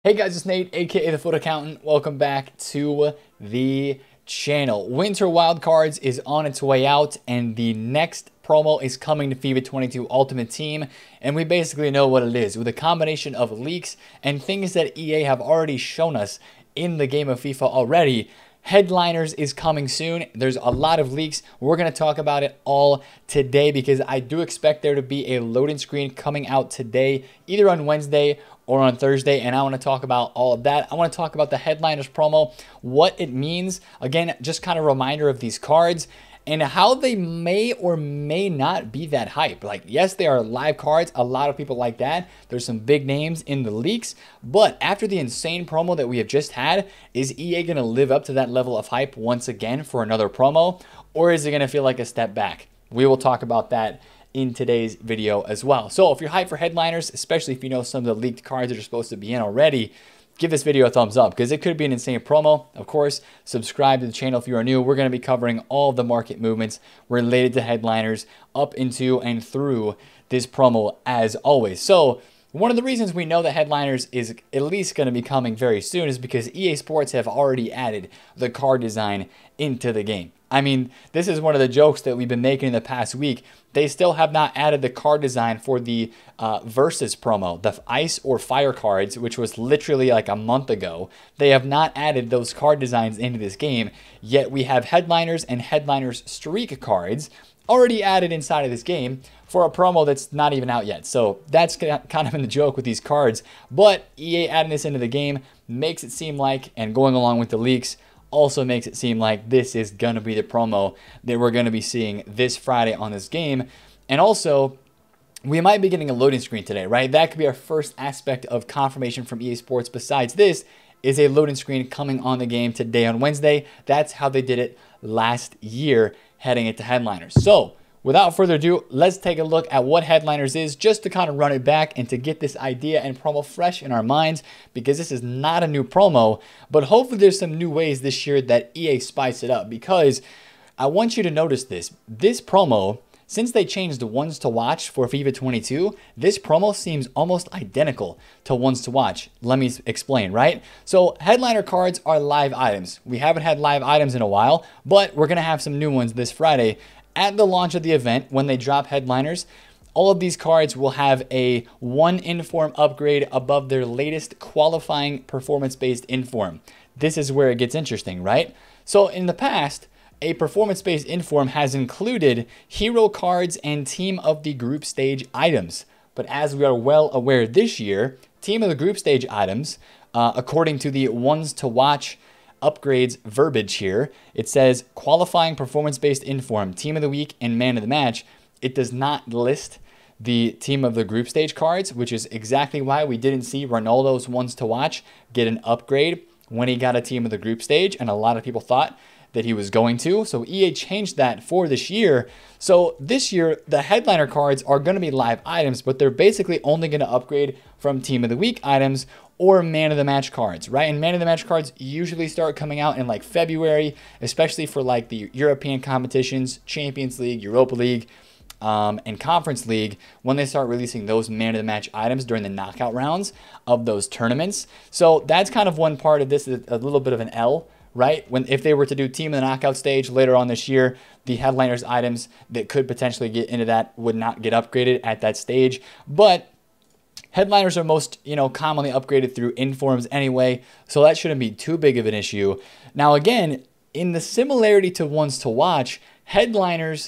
Hey guys, it's Nate, aka TheFutAccountant. Welcome back to the channel. Winter Wildcards is on its way out, and the next promo is coming to FIFA 22 Ultimate Team, and we basically know what it is, with a combination of leaks and things that EA have already shown us in the game of FIFA already. Headliners is coming soon. There's a lot of leaks. We're going to talk about it all today because I do expect there to be a loading screen coming out today, either on Wednesday or on Thursday, and I want to talk about all of that. I want to talk about the Headliners promo, what it means, again, just kind of a reminder of these cards, and how they may or may not be that hype. Like, yes, they are live cards. A lot of people like that. There's some big names in the leaks, but after the insane promo that we have just had, is EA going to live up to that level of hype once again for another promo, or is it going to feel like a step back? We will talk about that in today's video as well. So if you're hyped for Headliners, especially if you know some of the leaked cards that are supposed to be in already, give this video a thumbs up because it could be an insane promo. Of course, subscribe to the channel if you are new. We're going to be covering all of the market movements related to Headliners up into and through this promo as always. So one of the reasons we know that Headliners is at least going to be coming very soon is because EA Sports have already added the card design into the game. I mean, this is one of the jokes that we've been making in the past week. They still have not added the card design for the Versus promo, the Ice or Fire cards, which was literally like a month ago. They have not added those card designs into this game, yet we have Headliners and Headliners Streak cards already added inside of this game for a promo that's not even out yet. So that's kind of in the joke with these cards, but EA adding this into the game makes it seem like, and going along with the leaks, also makes it seem like this is going to be the promo that we're going to be seeing this Friday on this game. And also, we might be getting a loading screen today, right? That could be our first aspect of confirmation from EA Sports. Besides this, is a loading screen coming on the game today on Wednesday. That's how they did it last year heading into Headliners. So without further ado, let's take a look at what Headliners is, just to kind of run it back and to get this idea and promo fresh in our minds, because this is not a new promo, but hopefully there's some new ways this year that EA spice it up, because I want you to notice this. This promo, since they changed the ones to watch for FIFA 22, this promo seems almost identical to ones to watch. Let me explain, right? So Headliner cards are live items. We haven't had live items in a while, but we're going to have some new ones this Friday. At the launch of the event, when they drop Headliners, all of these cards will have a 1 inform upgrade above their latest qualifying performance-based inform. This is where it gets interesting, right? So in the past, a performance-based inform has included hero cards and team of the group stage items. But as we are well aware this year, team of the group stage items, according to the ones to watch upgrades verbiage here, it says qualifying performance-based inform, team of the week, and man of the match. It does not list the team of the group stage cards, which is exactly why we didn't see Ronaldo's ones to watch get an upgrade when he got a team of the group stage, and a lot of people thought that he was going to. So EA changed that for this year. So this year, the Headliner cards are going to be live items, but they're basically only going to upgrade from team of the week items or man of the match cards, right? And man of the match cards usually start coming out in like February, especially for like the European competitions, Champions League, Europa League, and Conference League, when they start releasing those man of the match items during the knockout rounds of those tournaments. So that's kind of one part of this, is a little bit of an L, right? If they were to do team in the knockout stage later on this year, the Headliners items that could potentially get into that would not get upgraded at that stage. But Headliners are most, commonly upgraded through informs anyway, so that shouldn't be too big of an issue. Now again, in the similarity to ones to watch, Headliners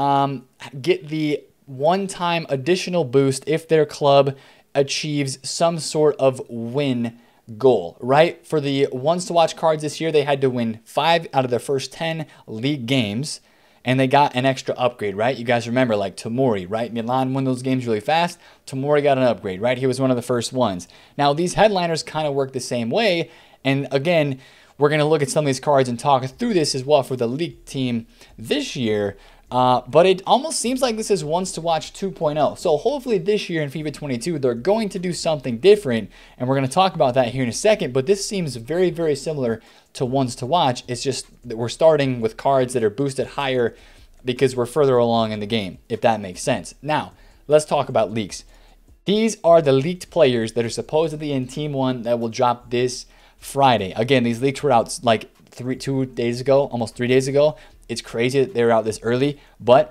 get the one-time additional boost if their club achieves some sort of win goal, right? For the ones to watch cards this year, they had to win 5 out of their first 10 league games, and they got an extra upgrade, right? You guys remember, like Tomori, right? Milan won those games really fast. Tomori got an upgrade, right? He was one of the first ones. Now, these Headliners kind of work the same way, and again, we're going to look at some of these cards and talk through this as well for the league team this year. But it almost seems like this is ones to watch 2.0. So hopefully this year in FIFA 22, they're going to do something different. And we're going to talk about that here in a second. But this seems very, very similar to ones to watch. It's just that we're starting with cards that are boosted higher because we're further along in the game, if that makes sense. Now, let's talk about leaks. These are the leaked players that are supposedly in Team 1 that will drop this Friday. Again, these leaks were out like 2 days ago, almost 3 days ago. It's crazy that they're out this early, but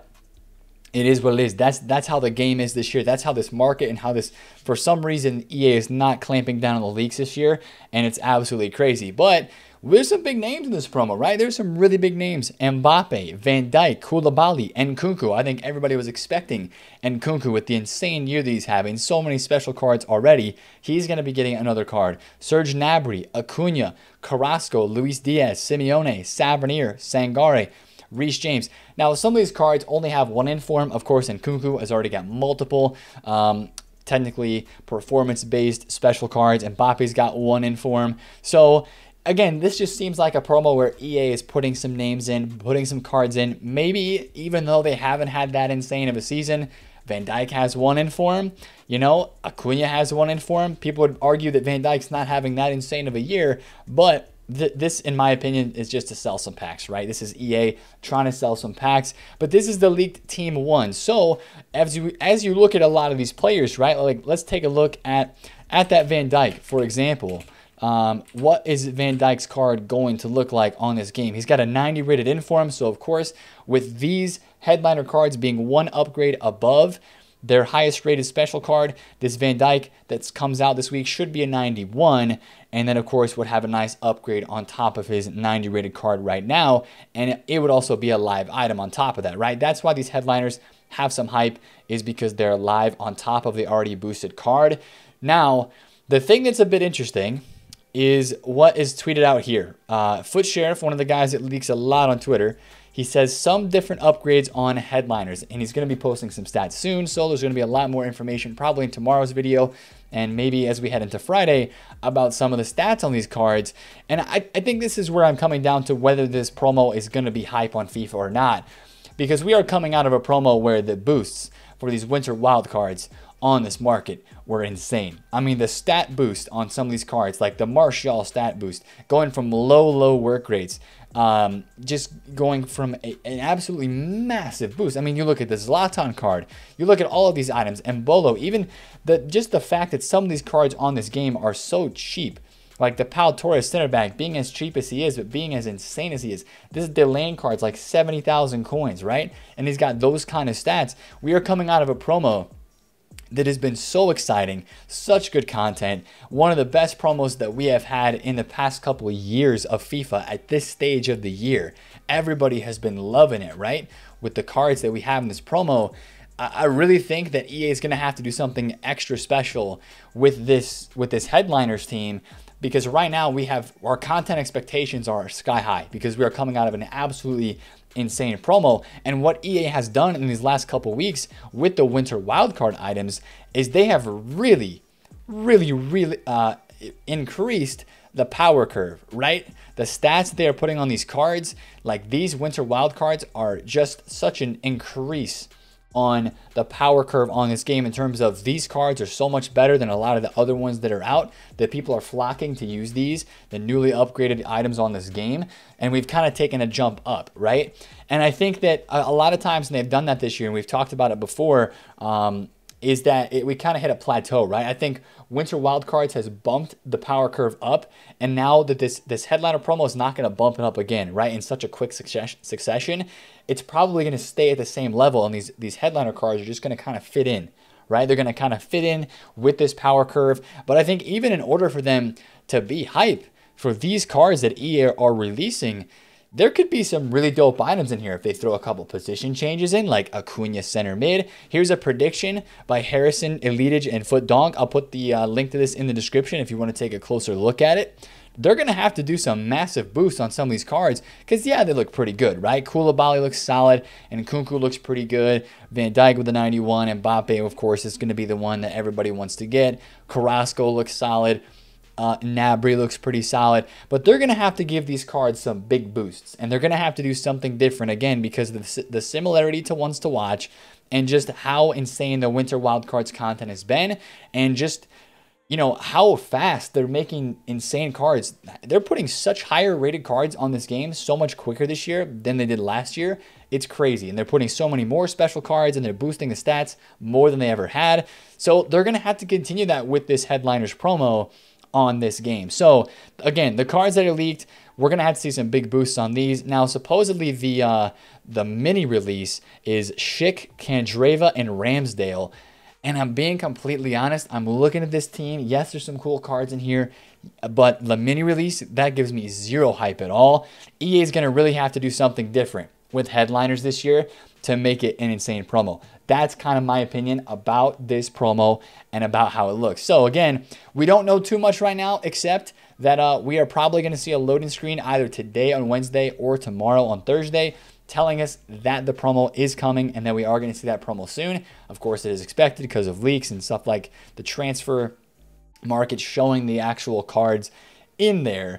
it is what it is. That's how the game is this year. That's how this market and how this, for some reason, EA is not clamping down on the leaks this year, and it's absolutely crazy. But there's some big names in this promo, right? There's some really big names. Mbappe, Van Dijk, Koulibaly, and Nkunku. I think everybody was expecting Nkunku with the insane year that he's having. So many special cards already. He's going to be getting another card. Serge Gnabry, Acuna, Carrasco, Luis Diaz, Simeone, Savanier, Sangare, Reece James. Now, some of these cards only have one inform. Of course, Nkunku has already got multiple technically performance-based special cards. Mbappe's got one inform. So again, this just seems like a promo where EA is putting some names in, putting some cards in. Maybe even though they haven't had that insane of a season, Van Dijk has one inform. You know, Acuna has one inform. People would argue that Van Dijk's not having that insane of a year, but this, in my opinion, is just to sell some packs, right? This is EA trying to sell some packs, but this is the leaked Team 1. So as you look at a lot of these players, right? Like, let's take a look at that Van Dijk, for example. What is Van Dijk's card going to look like on this game? He's got a 90 rated inform, so of course, with these headliner cards being one upgrade above their highest rated special card, this Van Dijk that comes out this week should be a 91, and then of course would have a nice upgrade on top of his 90 rated card right now, and it would also be a live item on top of that, right? That's why these headliners have some hype, is because they're live on top of the already boosted card. Now, the thing that's a bit interesting is what is tweeted out here. Foot Sheriff, one of the guys that leaks a lot on Twitter, he says some different upgrades on headliners, and he's going to be posting some stats soon, so there's going to be a lot more information probably in tomorrow's video, and maybe as we head into Friday, about some of the stats on these cards. And I think this is where I'm coming down to whether this promo is going to be hype on FIFA or not, because we are coming out of a promo where the boosts for these winter wild cards on this market were insane. I mean, the stat boost on some of these cards, like the Martial stat boost, going from low work rates, just going from an absolutely massive boost. I mean, you look at the Zlatan card, you look at all of these items, and Bolo, even just the fact that some of these cards on this game are so cheap. Like the Pau Torres center back, being as cheap as he is, but being as insane as he is. This is Delane cards, like 70,000 coins, right? And he's got those kind of stats. We are coming out of a promo that has been so exciting, such good content, one of the best promos that we have had in the past couple of years of FIFA at this stage of the year. Everybody has been loving it, right? With the cards that we have in this promo, I really think that EA is going to have to do something extra special with this headliners team, because right now we have our content expectations are sky high because we are coming out of an absolutely insane promo. And what EA has done in these last couple weeks with the winter wildcard items is they have really increased the power curve, right? The stats they are putting on these cards, like these winter wildcards, are just such an increase on the power curve on this game in terms of these cards are so much better than a lot of the other ones that are out, that people are flocking to use these, the newly upgraded items on this game, and we've kind of taken a jump up, right? And I think that a lot of times, and they've done that this year, and we've talked about it before, is that we kind of hit a plateau, right? I think Winter Wildcards has bumped the power curve up, and now that this headliner promo is not going to bump it up again, right, in such a quick succession, it's probably going to stay at the same level, and these headliner cards are just going to kind of fit in, right? They're going to kind of fit in with this power curve. But I think even in order for them to be hype for these cards that EA are releasing, there could be some really dope items in here if they throw a couple position changes in, like Acuna center mid. Here's a prediction by Harrison, Elitage, and FutDonk. I'll put the link to this in the description if you want to take a closer look at it. They're going to have to do some massive boosts on some of these cards because, yeah, they look pretty good, right? Koulibaly looks solid, and Nkunku looks pretty good. Van Dijk with the 91, and Mbappe, of course, is going to be the one that everybody wants to get. Carrasco looks solid. Gnabry looks pretty solid, but they're going to have to give these cards some big boosts, and they're going to have to do something different again because of the similarity to ones to watch and just how insane the Winter Wildcards content has been, and just you know, how fast they're making insane cards. They're putting such higher rated cards on this game so much quicker this year than they did last year. It's crazy. And they're putting so many more special cards and they're boosting the stats more than they ever had. So they're going to have to continue that with this Headliners promo on this game. So again, the cards that are leaked, we're going to have to see some big boosts on these. Now, supposedly the mini release is Schick, Kandreva, and Ramsdale. And I'm being completely honest, I'm looking at this team. Yes, there's some cool cards in here, but the mini release, that gives me zero hype at all. EA is going to really have to do something different with Headliners this year to make it an insane promo. That's kind of my opinion about this promo and about how it looks. So again, we don't know too much right now, except that we are probably going to see a loading screen either today on Wednesday or tomorrow on Thursday, telling us that the promo is coming and that we are going to see that promo soon. Of course, it is expected because of leaks and stuff like the transfer market showing the actual cards in there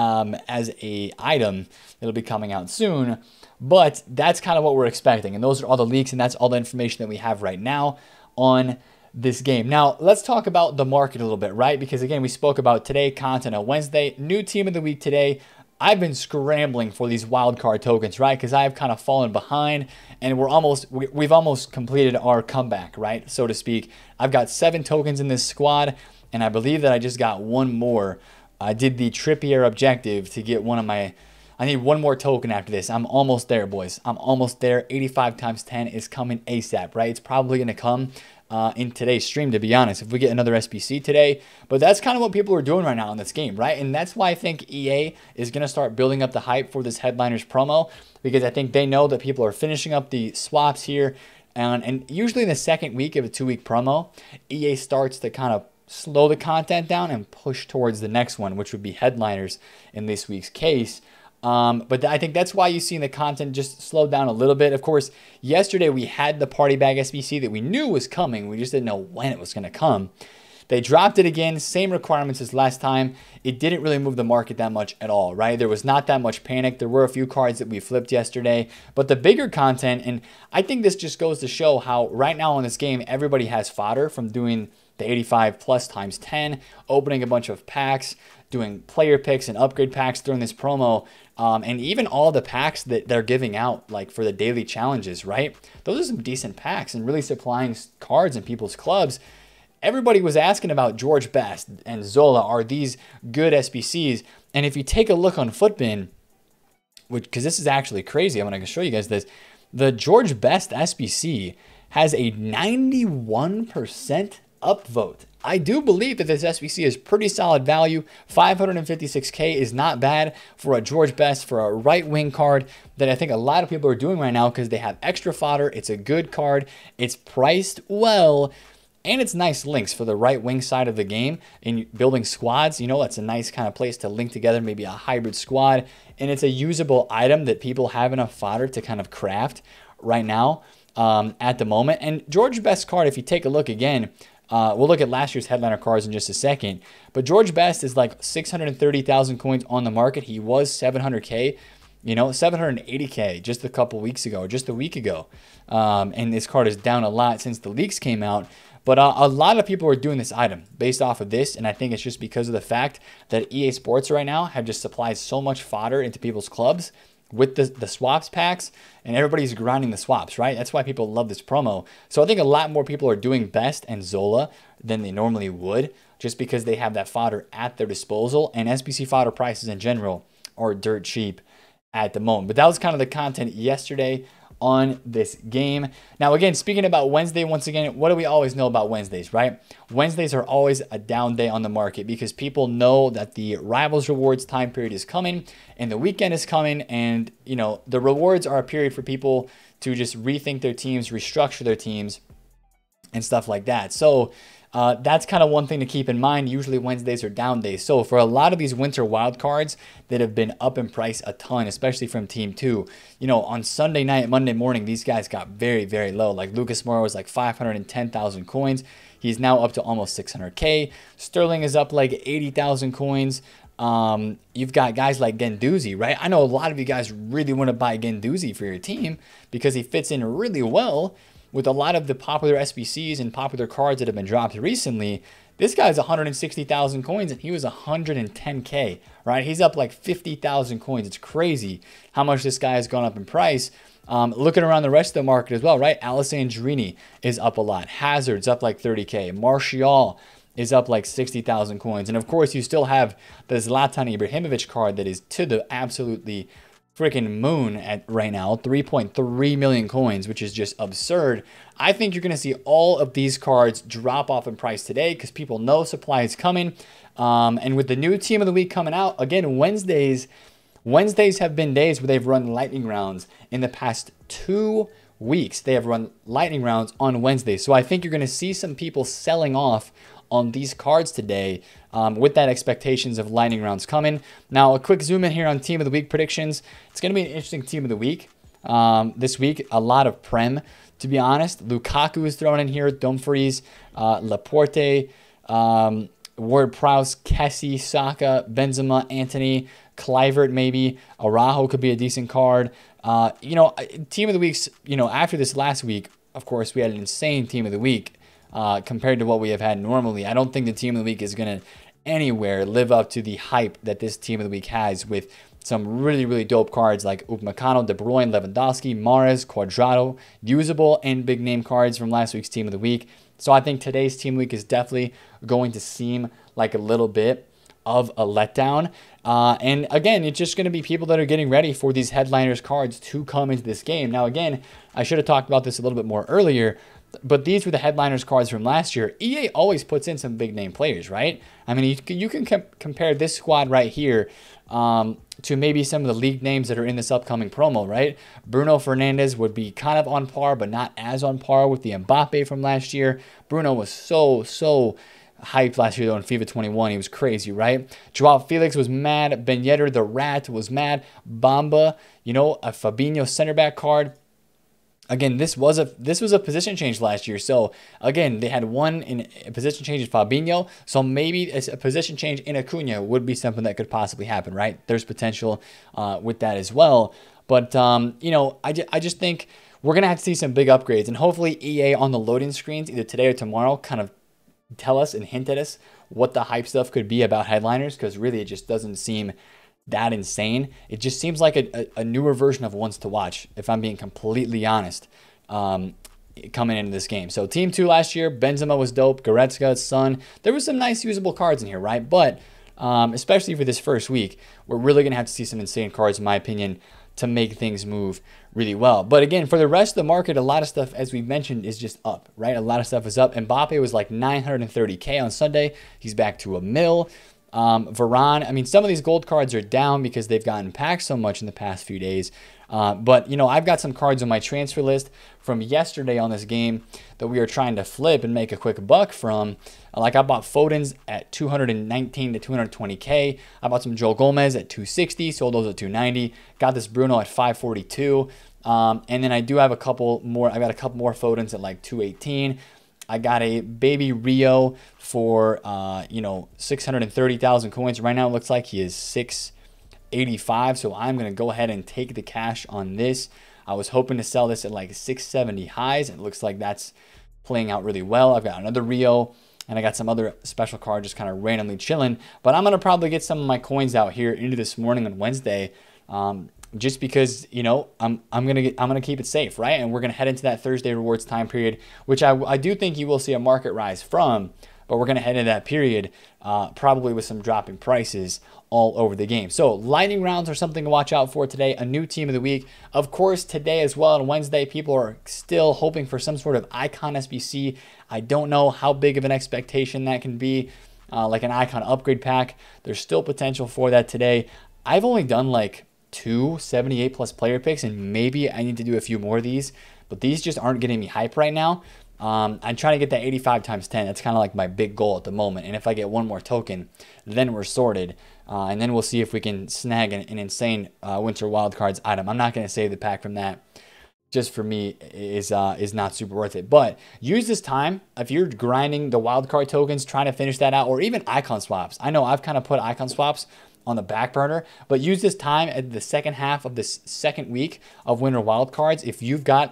as a item. It'll be coming out soon, but that's kind of what we're expecting. And those are all the leaks, and that's all the information that we have right now on this game. Now, let's talk about the market a little bit, right? Because again, we spoke about today, content on Wednesday, new team of the week today. I've been scrambling for these wildcard tokens, right? Because I've kind of fallen behind, and we've almost completed our comeback, right? So to speak. I've got 7 tokens in this squad, and I believe that I just got one more. I did the Trippier objective to get one of my. I need one more token after this. I'm almost there, boys. I'm almost there. 85 times 10 is coming ASAP, right? It's probably going to come in today's stream, to be honest, if we get another SBC today. But that's kind of what people are doing right now in this game, right? And that's why I think EA is going to start building up the hype for this Headliners promo, because I think they know that people are finishing up the swaps here. And usually in the second week of a 2-week promo, EA starts to kind of slow the content down and push towards the next one, which would be Headliners in this week's case. But I think that's why you've seen the content just slow down a little bit. Of course, yesterday we had the Party Bag SBC that we knew was coming. We just didn't know when it was going to come. They dropped it again, same requirements as last time. It didn't really move the market that much at all, right? There was not that much panic. There were a few cards that we flipped yesterday, but the bigger content, and I think this just goes to show how right now in this game, everybody has fodder from doing the 85 plus times 10, opening a bunch of packs, doing player picks and upgrade packs during this promo, and even all the packs that they're giving out, like for the daily challenges, right? Those are some decent packs and really supplying cards in people's clubs. Everybody was asking about George Best and Zola. Are these good SBCs? And if you take a look on Futbin, because this is actually crazy, I'm going to show you guys this. The George Best SBC has a 91% upvote. I do believe that this SBC is pretty solid value. 556K is not bad for a George Best, for a right wing card that I think a lot of people are doing right now because they have extra fodder. It's a good card. It's priced well. And it's nice links for the right wing side of the game in building squads. You know, that's a nice kind of place to link together maybe a hybrid squad. And it's a usable item that people have enough fodder to kind of craft right now at the moment. And George Best card, if you take a look again, we'll look at last year's headliner cards in just a second. But George Best is like 630,000 coins on the market. He was 700K. You know, 780K just a couple weeks ago, just a week ago. And this card is down a lot since the leaks came out. But a lot of people are doing this item based off of this, and I think it's just because of the fact that EA Sports right now have just supplied so much fodder into people's clubs with the swaps packs, and everybody's grinding the swaps, right? That's why people love this promo. So I think a lot more people are doing Best and Zola than they normally would, just because they have that fodder at their disposal, and SBC fodder prices in general are dirt cheap at the moment. But that was kind of the content yesterday on this game. Now, again, speaking about Wednesday, once again, what do we always know about Wednesdays, right? Wednesdays are always a down day on the market because people know that the Rivals Rewards time period is coming and the weekend is coming, and, you know, the rewards are a period for people to just rethink their teams, restructure their teams, and stuff like that. So that's kind of one thing to keep in mind. Usually Wednesdays are down days. So for a lot of these winter wild cards that have been up in price a ton, especially from Team 2, you know, on Sunday night, Monday morning, these guys got very, very low. Like Lucas Moura was like 510,000 coins. He's now up to almost 600K. Sterling is up like 80,000 coins. You've got guys like Guendouzi, right? I know a lot of you guys really want to buy Guendouzi for your team because he fits in really well with a lot of the popular SBCs and popular cards that have been dropped recently. This guy's 160,000 coins and he was 110K, right? He's up like 50,000 coins. It's crazy how much this guy has gone up in price. Looking around the rest of the market as well, right? Alessandrini is up a lot. Hazard's up like 30K. Martial is up like 60,000 coins. And of course, you still have the Zlatan Ibrahimovic card that is to the absolutely freaking moon at right now, 3.3 million coins, which is just absurd. I think you're going to see all of these cards drop off in price today because people know supply is coming. And with the new team of the week coming out, again, Wednesdays have been days where they've run lightning rounds in the past 2 weeks. They have run lightning rounds on Wednesdays. So I think you're going to see some people selling off on these cards today with that expectations of lightning rounds coming. Now, a quick zoom in here on team of the week predictions. It's going to be an interesting team of the week. This week, a lot of Prem, to be honest. Lukaku is thrown in here, Dumfries, Laporte, Ward-Prowse, Kessie, Saka, Benzema, Antony, Kluivert maybe. Araujo could be a decent card. Team of the weeks, after this last week, of course, we had an insane team of the week compared to what we have had normally. I don't think the team of the week is going to anywhere live up to the hype that this team of the week has with some really, really dope cards like Upamecano, De Bruyne, Lewandowski, Mahrez, Cuadrado, usable and big name cards from last week's team of the week. So I think today's team of the week is definitely going to seem like a little bit of a letdown. And again, it's just going to be people that are getting ready for these headliners cards to come into this game. Now, again, I should have talked about this a little bit more earlier, but these were the headliners cards from last year. EA always puts in some big name players, right? I mean, you can compare this squad right here to maybe some of the league names that are in this upcoming promo, right? Bruno Fernandes would be kind of on par, but not as on par with the Mbappe from last year. Bruno was so hyped last year, though, in FIFA 21. He was crazy, right? Joao Felix was mad. Ben Yedder, the Rat, was mad. Bamba, a Fabinho center back card. Again, this was a position change last year. So, again, they had one in a position change in Fabinho. So, maybe a position change in Acuna would be something that could possibly happen, right? There's potential with that as well. But, I just think we're going to have to see some big upgrades. And hopefully EA on the loading screens, either today or tomorrow, kind of tell us and hint at us what the hype stuff could be about headliners. Because really, it just doesn't seem that insane. It just seems like a newer version of Ones to Watch, if I'm being completely honest, coming into this game. So Team 2 last year, Benzema was dope, Goretzka, Son. There was some nice usable cards in here, right? But especially for this first week, we're really going to have to see some insane cards, in my opinion, to make things move really well. But again, for the rest of the market, a lot of stuff, as we mentioned, is just up, right? A lot of stuff is up. Mbappe was like 930K on Sunday. He's back to $1 million. Varane, I mean, some of these gold cards are down because they've gotten packed so much in the past few days. But, I've got some cards on my transfer list from yesterday on this game that we are trying to flip and make a quick buck from. Like I bought Foden's at 219 to 220K. I bought some Joel Gomez at 260, sold those at 290. Got this Bruno at 542. And then I do have a couple more. I got a couple more Foden's at like 218. I got a baby Rio for 630,000 coins. Right now it looks like he is 685, so I'm going to go ahead and take the cash on this. I was hoping to sell this at like 670 highs, and it looks like that's playing out really well. I've got another Rio, and I got some other special card just kind of randomly chilling. But I'm going to probably get some of my coins out here into this morning on Wednesday. Just because, I'm gonna keep it safe, right? And we're gonna head into that Thursday rewards time period, which I do think you will see a market rise from, but we're gonna head into that period probably with some dropping prices all over the game. So lightning rounds are something to watch out for today. A new team of the week, of course, today as well on Wednesday. People are still hoping for some sort of icon SBC. I don't know how big of an expectation that can be, like an icon upgrade pack. There's still potential for that today. I've only done like 2 78 plus player picks, and maybe I need to do a few more of these, but these just aren't getting me hype right now. I'm trying to get that 85 times 10. That's kind of like my big goal at the moment. And if I get one more token, then we're sorted. And then we'll see if we can snag an insane winter wildcards item. I'm not going to save the pack from that. Just for me is not super worth it. But use this time if you're grinding the wildcard tokens, trying to finish that out, or even icon swaps. I know I've kind of put icon swaps on the back burner, but use this time at the second half of this second week of winter wildcards. If you've got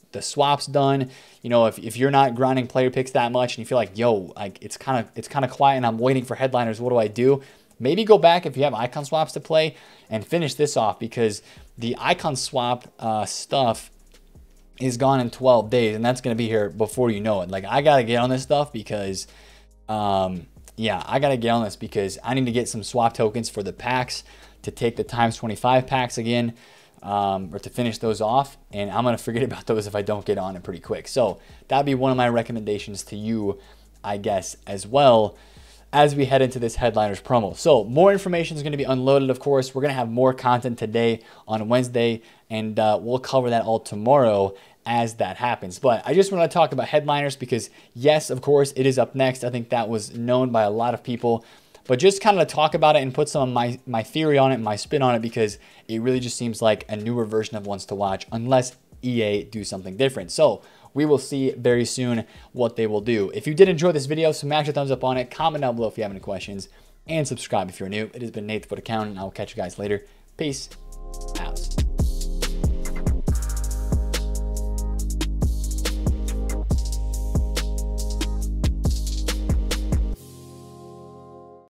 the swaps done. You know, if you're not grinding player picks that much and you feel like, yo, like it's kind of quiet and I'm waiting for headliners, what do I do? Maybe go back if you have icon swaps to play and finish this off, because the icon swap stuff is gone in 12 days, and that's going to be here before you know it. Like, I got to get on this stuff because, yeah, I got to get on this because I need to get some swap tokens for the packs to take the times 25 packs again, or to finish those off, and I'm going to forget about those if I don't get on it pretty quick. So that'd be one of my recommendations to you, I guess, as well, as we head into this headliners promo. So more information is going to be unloaded, of course. We're going to have more content today on Wednesday, and we'll cover that all tomorrow as that happens. But I just want to talk about headliners because, yes, of course, it is up next. I think that was known by a lot of people. But just kind of talk about it and put some of my theory on it, my spin on it, because it really just seems like a newer version of Ones to Watch, unless EA do something different. So we will see very soon what they will do. If you did enjoy this video, smash a thumbs up on it, comment down below if you have any questions, and subscribe if you're new. It has been Nate, TheFutAccountant, and I will catch you guys later. Peace out.